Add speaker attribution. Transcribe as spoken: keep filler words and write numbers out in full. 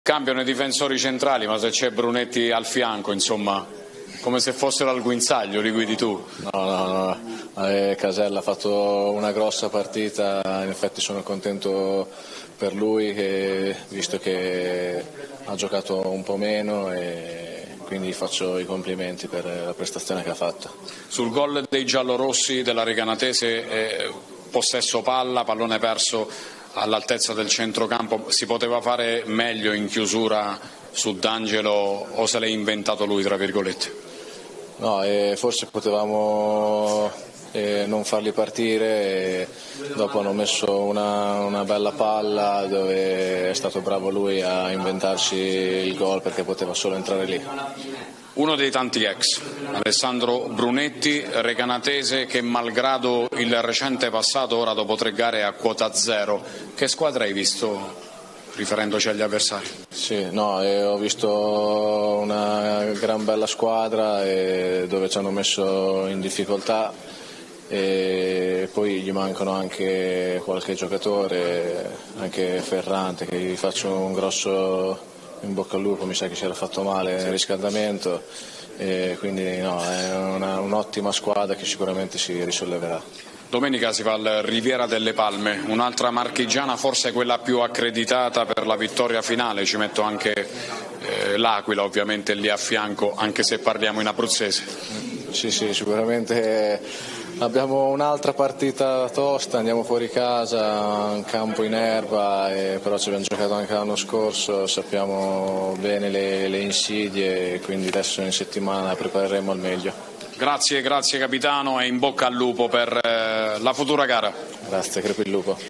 Speaker 1: Cambiano i difensori centrali, ma se c'è Brunetti al fianco, insomma, come se fossero al guinzaglio, li guidi tu.
Speaker 2: No, no, no, eh, Casella ha fatto una grossa partita, in effetti sono contento per lui, che, visto che ha giocato un po' meno e quindi faccio i complimenti per la prestazione che ha fatto.
Speaker 1: Sul gol dei giallorossi della Recanatese, eh, possesso palla, pallone perso all'altezza del centrocampo, si poteva fare meglio in chiusura su D'Angelo o se l'è inventato lui, tra virgolette?
Speaker 2: No, eh, forse potevamo eh, non farli partire, e dopo hanno messo una, una bella palla dove è stato bravo lui a inventarci il gol perché poteva solo entrare lì.
Speaker 1: Uno dei tanti ex, Alessandro Brunetti, recanatese che malgrado il recente passato ora dopo tre gare è a quota zero. Che squadra hai visto riferendoci agli avversari?
Speaker 2: Sì, no, eh, ho visto una gran bella squadra e dove ci hanno messo in difficoltà e poi gli mancano anche qualche giocatore, anche Ferrante, che gli faccio un grosso in bocca al lupo, mi sa che si era fatto male nel riscaldamento e quindi no, è una, un'ottima squadra che sicuramente si risolleverà.
Speaker 1: Domenica si va al Riviera delle Palme, un'altra marchigiana, forse quella più accreditata per la vittoria finale, ci metto anche eh, l'Aquila ovviamente lì a fianco, anche se parliamo in abruzzese.
Speaker 2: Sì, sì, sicuramente abbiamo un'altra partita tosta, andiamo fuori casa, un campo in erba, e però ci abbiamo giocato anche l'anno scorso, sappiamo bene le, le insidie e quindi adesso in settimana prepareremo al meglio.
Speaker 1: Grazie, grazie capitano e in bocca al lupo per eh, la futura gara.
Speaker 2: Grazie, crepi il lupo.